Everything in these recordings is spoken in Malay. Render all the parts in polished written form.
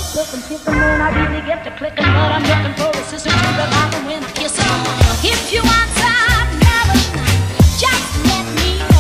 Looking, kissing when I really get to clicking, but I'm looking for a sister to revive me when I kiss her. If you want some love, just let me know.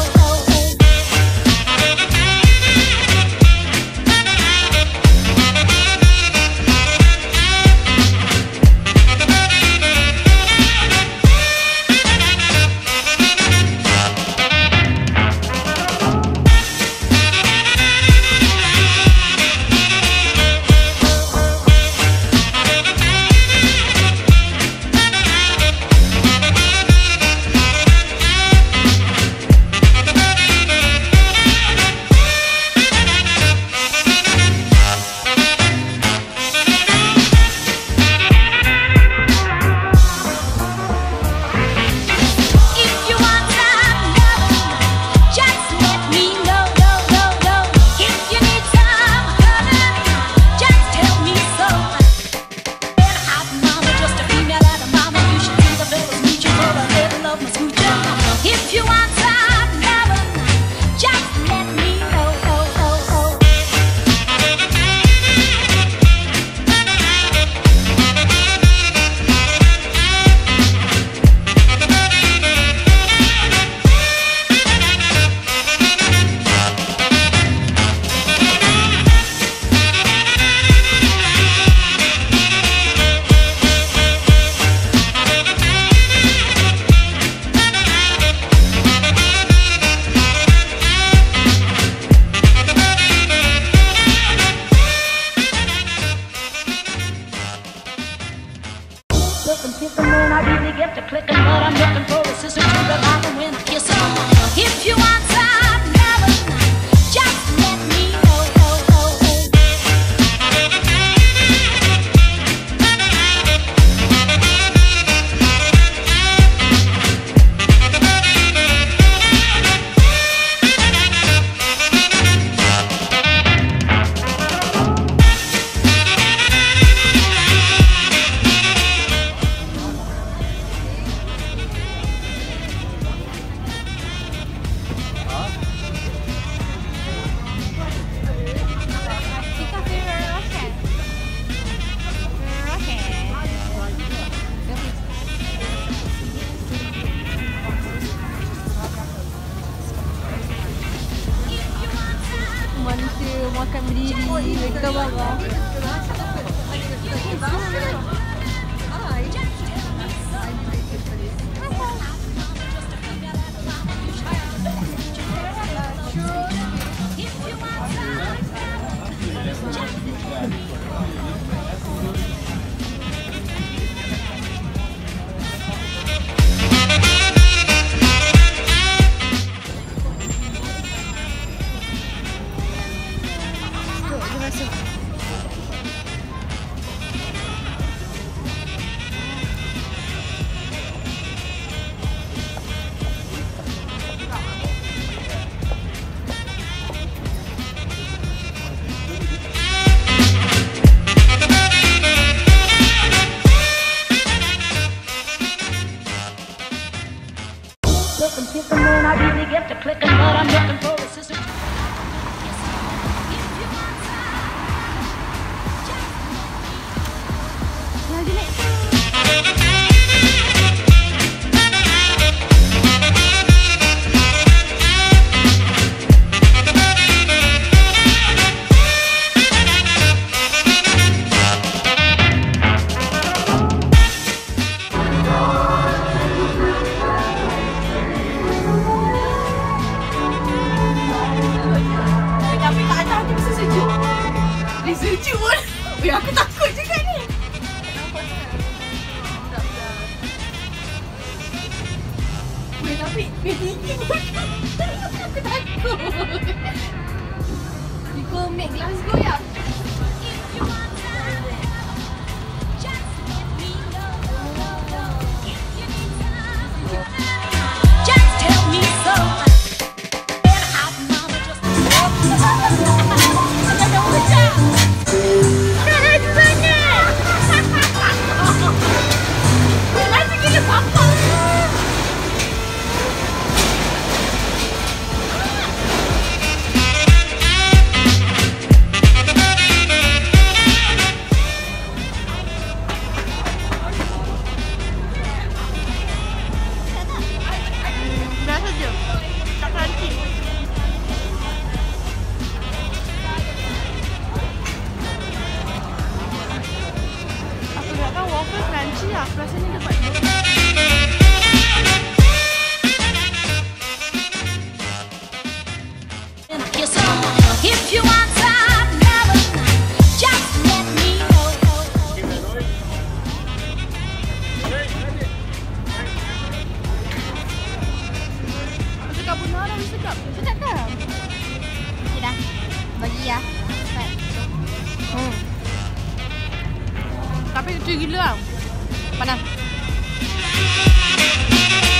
Looking, kissing when I really get to clicking, but I'm looking for a sister to revive me when I kiss her. If you want some love, just let me know. Manusia makan berdiri dekat bawah. Looking, kissing when I really get to clicking, but I'm looking for a sister. Sejuk pun. Aku takut juga ni. Tapi tinggi pun. Aku takut. Ikut make Glasgow ya. lah. Rasanya dapat. Kiss on. If you want some love, just let me know. Sedap benar dah, sedap. Sedap tak? Okay dah. Bagi ya. Start. Tapi kecil gila lah. Panas.